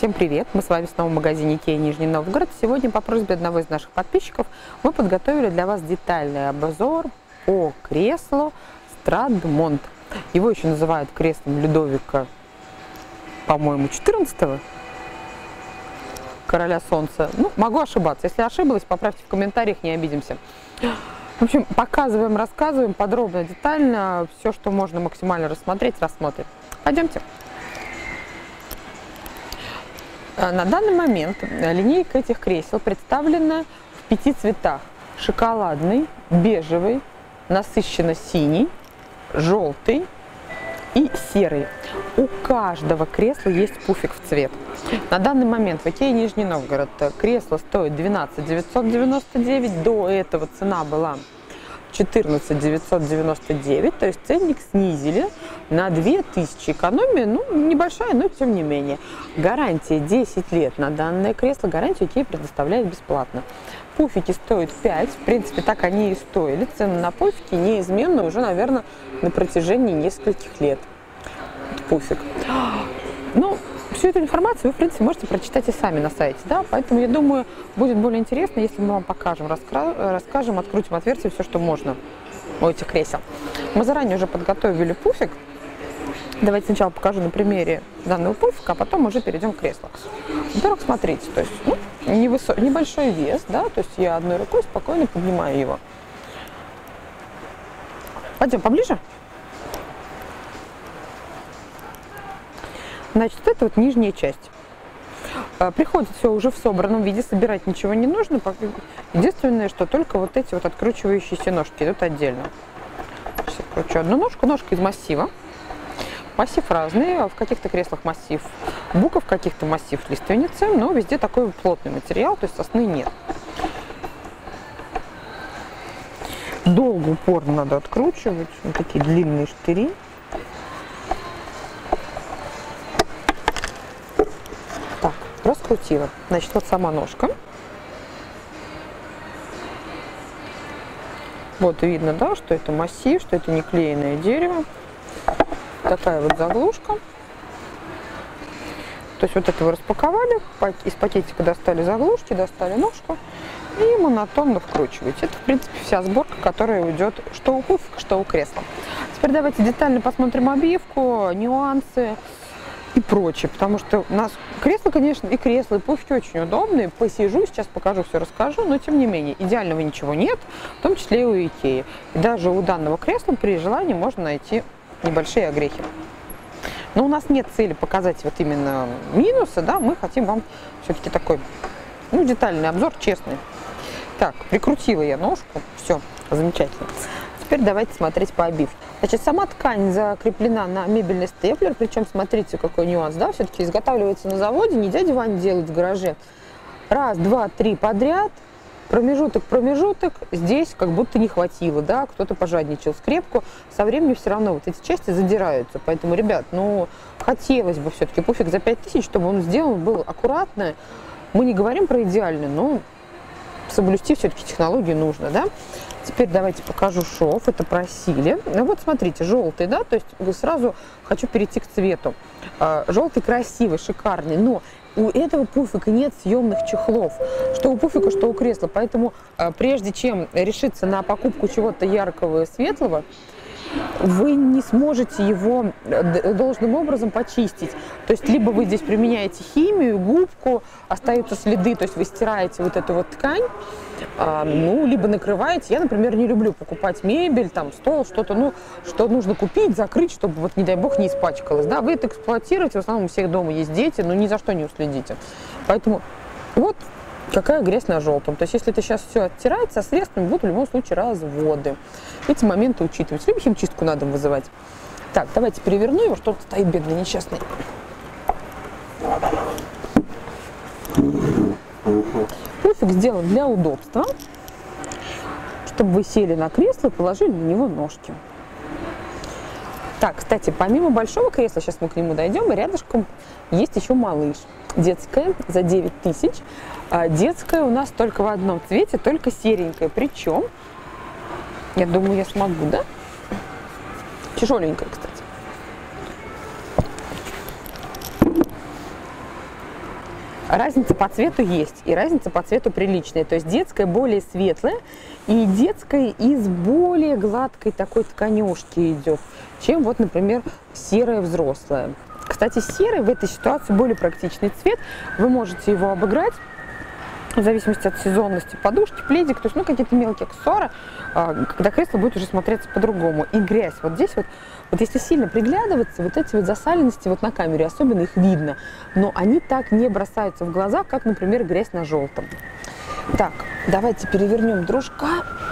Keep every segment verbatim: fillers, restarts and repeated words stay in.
Всем привет! Мы с вами снова в магазине Икеа Нижний Новгород. Сегодня по просьбе одного из наших подписчиков мы подготовили для вас детальный обзор по креслу Stradmont. Его еще называют креслом Людовика, по-моему, четырнадцатого, короля солнца. Ну, могу ошибаться. Если ошиблась, поправьте в комментариях, не обидимся. В общем, показываем, рассказываем подробно, детально, все, что можно максимально рассмотреть, рассмотрим. Пойдемте. На данный момент линейка этих кресел представлена в пяти цветах: шоколадный, бежевый, насыщенно синий, желтый и серый. У каждого кресла есть пуфик в цвет. На данный момент в Икеа Нижний Новгород кресло стоит двенадцать девятьсот девяносто девять, до этого цена была четырнадцать девятьсот девяносто девять, то есть ценник снизили на две тысячи. Экономия, ну, небольшая, но тем не менее. Гарантия десять лет на данное кресло, гарантию Икеа предоставляет бесплатно. Пуфики стоят пять, в принципе, так они и стоили. Цены на пуфики неизменны уже, наверное, на протяжении нескольких лет. Пуфик. Ну, всю эту информацию вы, в принципе, можете прочитать и сами на сайте, да, поэтому, я думаю, будет более интересно, если мы вам покажем, расскажем, открутим отверстие, все, что можно у этих кресел. Мы заранее уже подготовили пуфик. Давайте сначала покажу на примере данного пуфика, а потом уже перейдем к креслу. Во-первых, смотрите, то есть, ну, невысо... небольшой вес, да, то есть я одной рукой спокойно поднимаю его. Пойдем поближе. Значит, это вот нижняя часть. Приходит все уже в собранном виде, собирать ничего не нужно. Единственное, что только вот эти вот откручивающиеся ножки идут отдельно. Сейчас откручу одну ножку. Ножка из массива. Массив разный. В каких-то креслах массив бука, в каких-то массив лиственницы, но везде такой плотный материал, то есть сосны нет. Долго, упорно надо откручивать. Вот такие длинные штыри. Раскрутила. Значит, вот сама ножка. Вот видно, да, что это массив, что это не клееное дерево. Такая вот заглушка. То есть вот это вы распаковали, из пакетика достали заглушки, достали ножку и монотонно вкручиваете. Это, в принципе, вся сборка, которая уйдет что у пуфика, что у кресла. Теперь давайте детально посмотрим обивку, нюансы и прочее, потому что у нас кресло, конечно, и кресло, и пуфики очень удобные. Посижу, сейчас покажу, все расскажу, но тем не менее, идеального ничего нет, в том числе и у Икеи. И даже у данного кресла при желании можно найти небольшие огрехи. Но у нас нет цели показать вот именно минусы, да, мы хотим вам все-таки такой, ну, детальный обзор, честный. Так, прикрутила я ножку, все, замечательно. Теперь давайте смотреть по обивке. Значит, сама ткань закреплена на мебельный степлер, причем смотрите, какой нюанс, да, все-таки изготавливается на заводе, не дядя Ваня делает в гараже. Раз, два, три подряд, промежуток, промежуток, здесь как будто не хватило, да, кто-то пожадничал скрепку, со временем все равно вот эти части задираются, поэтому, ребят, ну, хотелось бы все-таки пуфик за пять тысяч, чтобы он сделан был аккуратно. Мы не говорим про идеальный, но соблюсти все-таки технологию нужно, да. Теперь давайте покажу шов, это просили. Ну вот смотрите, желтый, да, то есть сразу хочу перейти к цвету. Желтый красивый, шикарный, но у этого пуфика нет съемных чехлов, что у пуфика, что у кресла, поэтому прежде чем решиться на покупку чего-то яркого и светлого, вы не сможете его должным образом почистить. То есть либо вы здесь применяете химию, губку, остаются следы, то есть вы стираете вот эту вот ткань, а, ну, либо накрываете. Я, например, не люблю покупать мебель, там, стол, что-то, ну, что нужно купить, закрыть, чтобы, вот, не дай бог, не испачкалось. Да? Вы это эксплуатируете, в основном у всех дома есть дети, но ни за что не уследите. Поэтому вот какая грязь на желтом. То есть если это сейчас все оттирать, со средствами будут в любом случае разводы. Эти моменты учитывать. Либо химчистку надо вызывать. Так, давайте переверну его, что-то стоит бедный, несчастный. Пуфик сделан для удобства, чтобы вы сели на кресло и положили на него ножки. Так, кстати, помимо большого кресла, сейчас мы к нему дойдем, и рядышком есть еще малыш. Детская за девять тысяч. А детская у нас только в одном цвете, только серенькая. Причем, я думаю, я смогу, да? Тяжеленькая, кстати. разница по цвету есть, и разница по цвету приличная. То есть детская более светлая, и детская из более гладкой такой тканюшки идет, чем вот, например, серая взрослая. Кстати, серый в этой ситуации более практичный цвет. Вы можете его обыграть в зависимости от сезонности подушки, пледик, то есть, ну, какие-то мелкие аксессуары, когда кресло будет уже смотреться по-другому. И грязь. Вот здесь вот, вот если сильно приглядываться, вот эти вот засаленности вот на камере, особенно их видно, но они так не бросаются в глаза, как, например, грязь на желтом. Так, давайте перевернем дружка.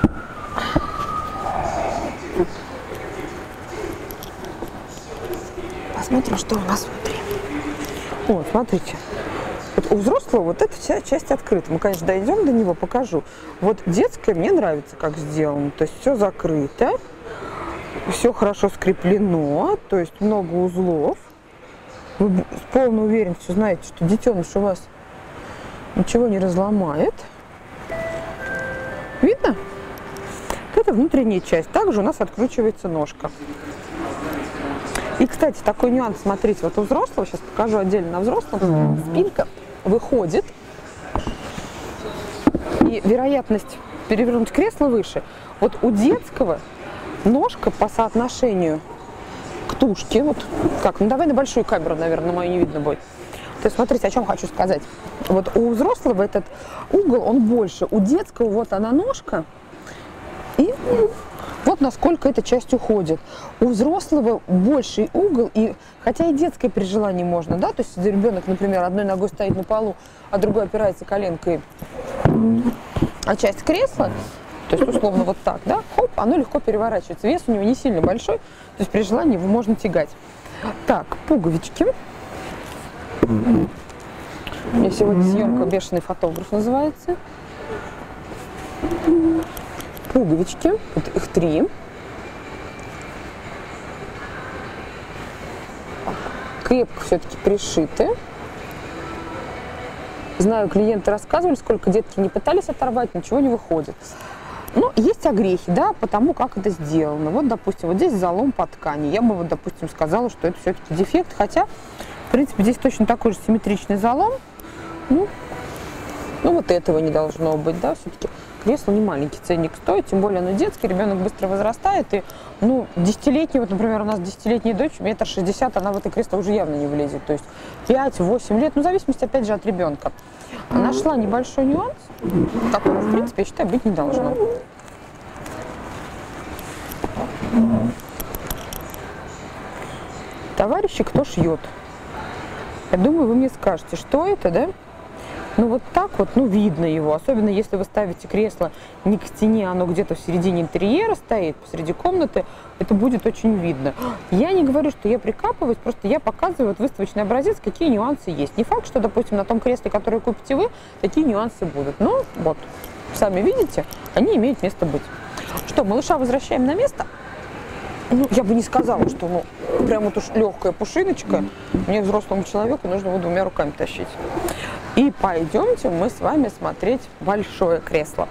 Посмотрим, что у нас внутри. Вот, смотрите. Вот у взрослого вот эта вся часть открыта. Мы, конечно, дойдем до него, покажу. Вот детская мне нравится, как сделано. То есть все закрыто, все хорошо скреплено, то есть много узлов. Вы с полной уверенностью знаете, что детеныш у вас ничего не разломает. Видно? Это внутренняя часть. Также у нас откручивается ножка. И, кстати, такой нюанс, смотрите, вот у взрослого, сейчас покажу отдельно на взрослом, спинка выходит, и вероятность перевернуть кресло выше. Вот у детского ножка по соотношению к тушке, вот как, ну давай на большую камеру, наверное, мою не видно будет. То есть, смотрите, о чем хочу сказать. Вот у взрослого этот угол, он больше, у детского вот она ножка, и вот насколько эта часть уходит. У взрослого больший угол, и хотя и детское при желании можно, да, то есть если ребенок, например, одной ногой стоит на полу, а другой опирается коленкой о часть кресла, то есть условно вот так, да, хоп, оно легко переворачивается. Вес у него не сильно большой, то есть при желании его можно тягать. Так, пуговички. У меня сегодня съемка «Бешеный фотограф» называется. Пуговички, вот их три. Крепко все-таки пришиты. Знаю, клиенты рассказывали, сколько детки не пытались оторвать, ничего не выходит. Ну, есть огрехи, да, потому как это сделано. Вот, допустим, вот здесь залом по ткани. Я бы, вот, допустим, сказала, что это все-таки дефект, хотя, в принципе, здесь точно такой же симметричный залом. Ну, ну вот этого не должно быть, да, все-таки. Кресло не маленький ценник стоит, тем более оно детский, ребенок быстро возрастает, и, ну, десятилетний, вот, например, у нас десятилетняя дочь, метр шестьдесят, она в это кресло уже явно не влезет, то есть пять-восемь лет, ну, в зависимости, опять же, от ребенка. Нашла небольшой нюанс, которого, в принципе, я считаю, быть не должно. Товарищи, кто шьет? Я думаю, вы мне скажете, что это, да? Ну вот так вот, ну видно его, особенно если вы ставите кресло не к стене, оно где-то в середине интерьера стоит, посреди комнаты, это будет очень видно. Я не говорю, что я прикапываюсь, просто я показываю вот выставочный образец, какие нюансы есть. Не факт, что, допустим, на том кресле, которое купите вы, такие нюансы будут, но вот, сами видите, они имеют место быть. Что, малыша возвращаем на место? Ну, я бы не сказала, что, ну, прям вот уж легкая пушиночка. Мне, взрослому человеку, нужно его двумя руками тащить. И пойдемте мы с вами смотреть большое кресло.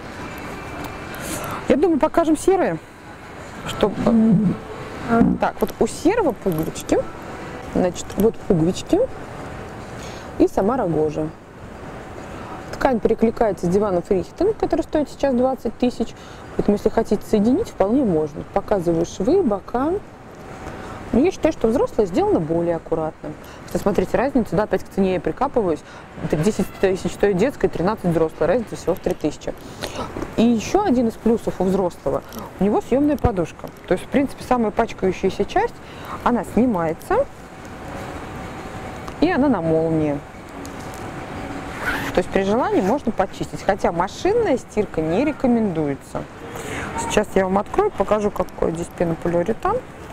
Я думаю, покажем серые, чтобы... Так, вот у серого пуговички, значит, вот пуговички и сама рогожа. Ткань перекликается с диваном Фрихтон, который стоит сейчас двадцать тысяч. Поэтому, если хотите соединить, вполне можно. Показываю швы, бока. Но я считаю, что взрослое сделано более аккуратно. Кстати, смотрите, разница, да, опять к цене я прикапываюсь. десять тысяч стоит детская, тринадцать взрослая. Разница всего в три тысячи. И еще один из плюсов у взрослого. У него съемная подушка. То есть, в принципе, самая пачкающаяся часть, она снимается. И она на молнии. То есть при желании можно почистить. Хотя машинная стирка не рекомендуется. Сейчас я вам открою, покажу, какой здесь пенополиуретан.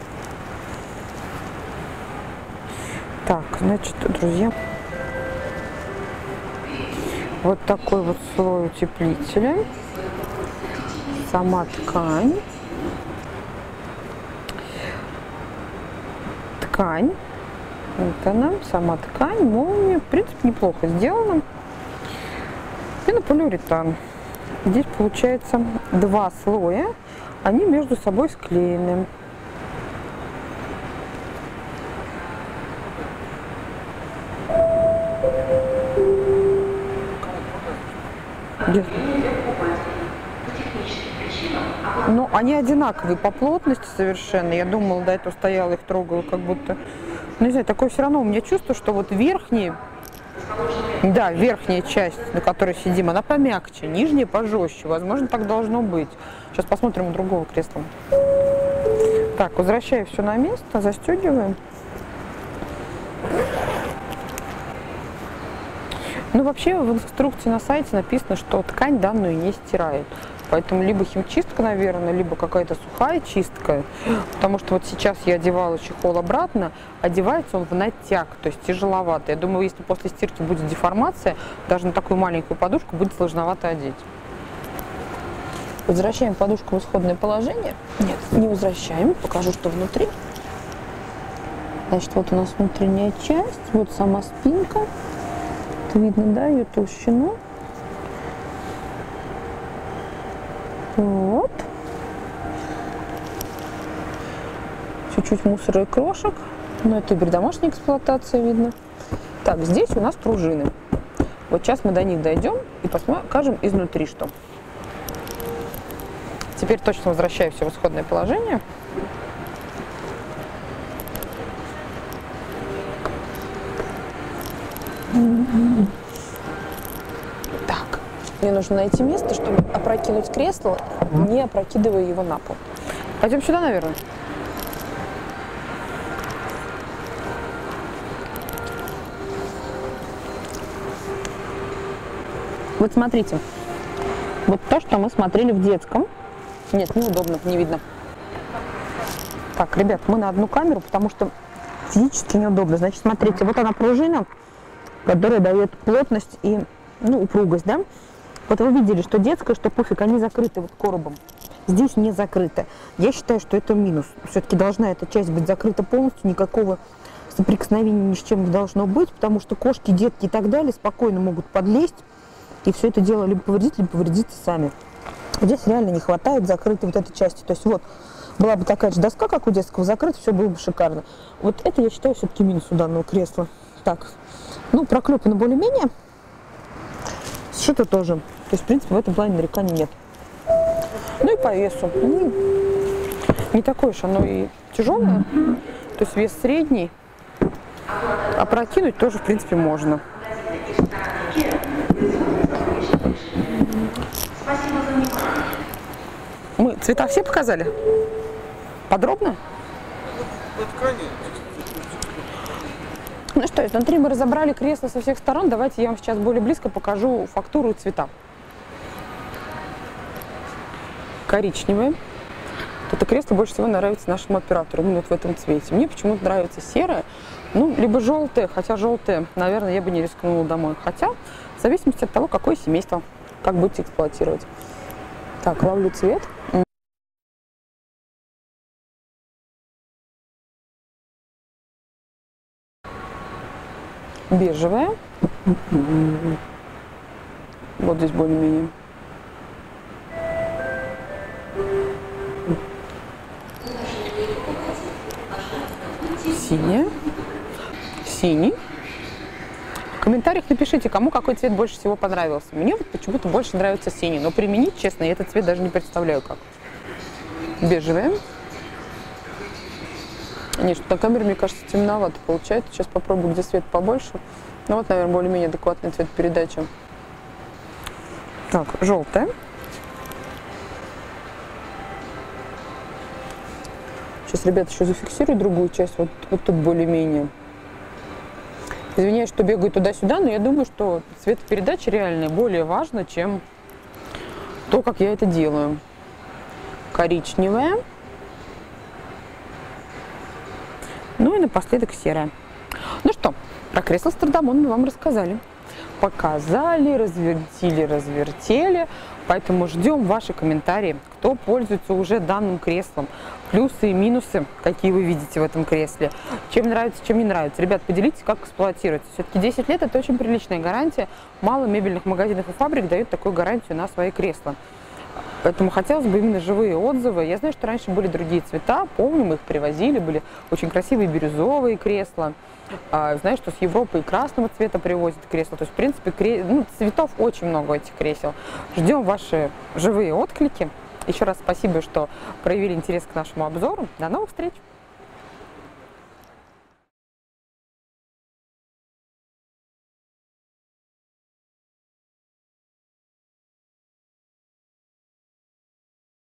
Так, значит, друзья, вот такой вот слой утеплителя. Сама ткань. Ткань. Вот она, сама ткань, молния. В принципе, неплохо сделана. Пенополиуретан. Здесь получается два слоя, они между собой склеены. Где? Ну, они одинаковые по плотности совершенно. Я думала, до этого стояла, их трогала, как будто... Ну, не знаю, такое все равно у меня чувство, что вот верхние... Да, верхняя часть, на которой сидим, она помягче, нижняя пожестче. Возможно, так должно быть. Сейчас посмотрим у другого кресла. Так, возвращаю все на место, застегиваем. Ну, вообще, в инструкции на сайте написано, что ткань данную не стирает. Поэтому либо химчистка, наверное, либо какая-то сухая чистка. Потому что вот сейчас я одевала чехол обратно, одевается он в натяг, то есть тяжеловато. Я думаю, если после стирки будет деформация, даже на такую маленькую подушку будет сложновато одеть. Возвращаем подушку в исходное положение. Нет, не возвращаем. Покажу, что внутри. Значит, вот у нас внутренняя часть, вот сама спинка. Это видно, да, ее толщину. Вот. Чуть-чуть мусора и крошек. Но это теперь домашняя эксплуатация видно. Так, здесь у нас пружины. Вот сейчас мы до них дойдем и покажем изнутри что. Теперь точно возвращаю все в исходное положение. Так. Мне нужно найти место, чтобы опрокинуть кресло, не опрокидывая его на пол. Пойдем сюда, наверное. Вот смотрите. Вот то, что мы смотрели в детском. Нет, неудобно, не видно. Так, ребят, мы на одну камеру, потому что физически неудобно. Значит, смотрите, вот она пружина, которая дает плотность и, ну, упругость, да? Вот вы видели, что детская, что пуфик, они закрыты вот коробом. Здесь не закрыто. Я считаю, что это минус. Все-таки должна эта часть быть закрыта полностью, никакого соприкосновения ни с чем не должно быть, потому что кошки, детки и так далее спокойно могут подлезть и все это дело либо повредить, либо повредиться сами. Здесь реально не хватает закрытой вот этой части. То есть вот была бы такая же доска, как у детского, закрыта, все было бы шикарно. Вот это, я считаю, все-таки минус у данного кресла. Так, ну, проклепано более-менее. Сшито тоже. То есть, в принципе, в этом плане нареканий нет. Ну и по весу. Ну, не такое уж оно и тяжелое. То есть вес средний. Опрокинуть тоже, в принципе, можно. Мы цвета все показали? Подробно? Ну что, изнутри мы разобрали кресло со всех сторон. Давайте я вам сейчас более близко покажу фактуру и цвета. Коричневое. Это кресло больше всего нравится нашему оператору, именно вот в этом цвете. Мне почему-то нравится серое, ну, либо желтое, хотя желтое, наверное, я бы не рискнула домой. Хотя, в зависимости от того, какое семейство, как будете эксплуатировать. Так, ловлю цвет. Бежевая. Вот здесь более-менее. Синяя. Синий. В комментариях напишите, кому какой цвет больше всего понравился. Мне вот почему-то больше нравится синий, но применить, честно, я этот цвет даже не представляю как. Бежевая. Нет, на камере, мне кажется, темновато получается. Сейчас попробую, где свет побольше. Ну вот, наверное, более-менее адекватный цвет передачи. Так, желтая. Сейчас, ребята, еще зафиксирую другую часть. Вот, вот тут более-менее. Извиняюсь, что бегаю туда-сюда, но я думаю, что цветопередача реально более важна, чем то, как я это делаю. Коричневая. Ну и напоследок серая. Ну что, про кресло Страдамон мы вам рассказали. Показали, развертили, развертели. Поэтому ждем ваши комментарии, кто пользуется уже данным креслом. Плюсы и минусы, какие вы видите в этом кресле. Чем нравится, чем не нравится. Ребят, поделитесь, как эксплуатировать. Все-таки десять лет – это очень приличная гарантия. Мало мебельных магазинов и фабрик дают такую гарантию на свои кресла. Поэтому хотелось бы именно живые отзывы. Я знаю, что раньше были другие цвета, помню, мы их привозили, были очень красивые бирюзовые кресла. Знаю, что с Европы и красного цвета привозят кресла. То есть, в принципе, кре... ну, цветов очень много этих кресел. Ждем ваши живые отклики. Еще раз спасибо, что проявили интерес к нашему обзору. До новых встреч!